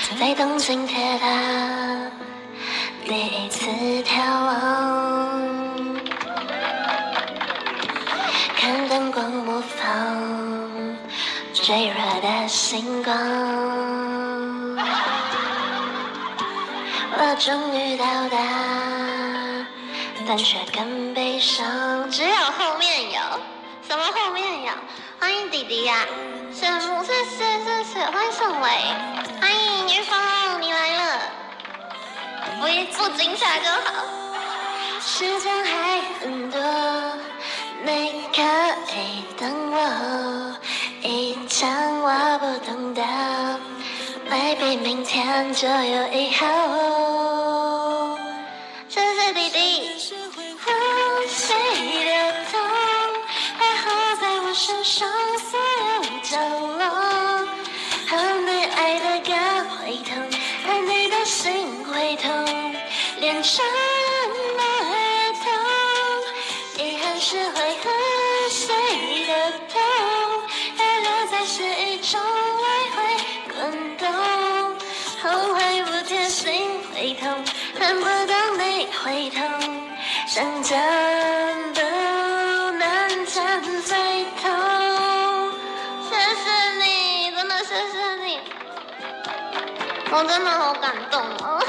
在东京铁塔第一次眺望，看灯光模仿坠落的星光，我终于到达，但却更悲伤。只有后面有，什么后面有？欢迎弟弟呀、羡慕，谢谢，欢迎宋伟，欢迎于峰，你来了，我一不惊吓就好。时间还很多，你可以等我一场我不懂的 ，maybe 明天就有以后。谢谢弟弟。呼吸的痛，还活在我身上所有角落，和你爱的歌会痛，和你的心会痛，连什么也痛，遗憾是会和谁的痛，还留在是一种来回滚动，后悔不贴心会痛，恨不得你会痛。想讲都难讲最痛，谢谢你，真的谢谢你，我真的好感动哦！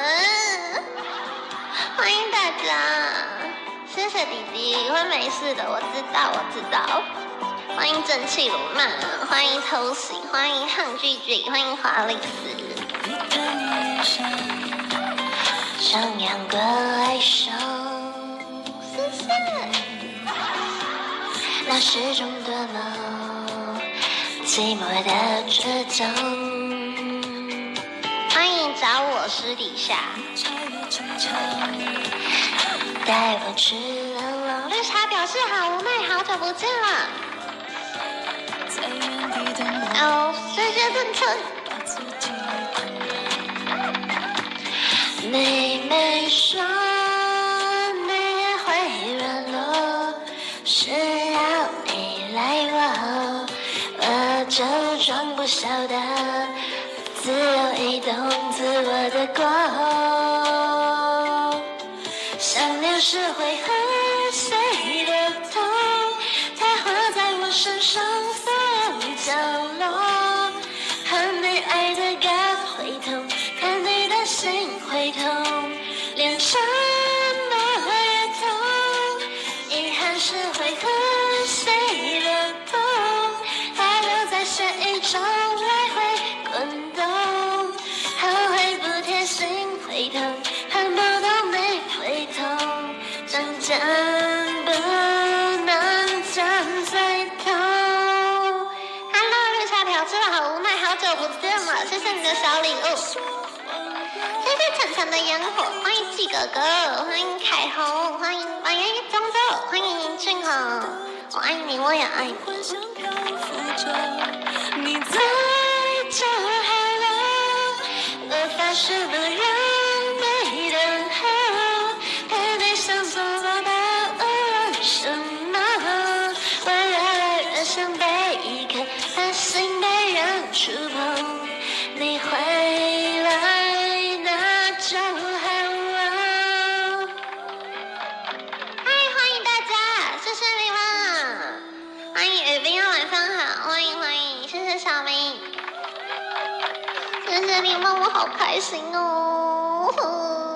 欢迎大家，谢谢弟弟，会没事的，我知道。欢迎正气罗曼，欢迎偷袭，欢迎汉剧剧，欢迎华丽丝，像阳光爱上。那是种多么寂寞的倔强。欢迎找我私底下，带我去冷冷。绿茶表示好无奈，好久不见了。哦，岁月顿春。你没说。是要你来我就装不晓得，自由移动自我的光，想念是会和谁的痛，它活在我身上所有角落，和你爱的歌会痛，看你的心会痛，连什么也痛，遗憾是会和谁的痛，还留在是一种来回滚动，后悔不贴心会痛，恨不得你会痛，真不能讲最痛。Hello， 绿茶婊真的好无奈，好久不见了，谢谢你的小礼物，谢谢晨晨的烟火，欢迎季哥哥，欢迎凯红，欢迎晚烟中州，欢迎俊豪，我爱你，我也爱你。你在这海了，无法是不让你等候，陪你想做到无论什么，我越来越想被依靠，怕心被人触碰，你回来那就好。欢迎大家，谢谢你们，欢迎雨冰，晚上好，欢迎，谢谢小明，谢谢你们，我好开心哦。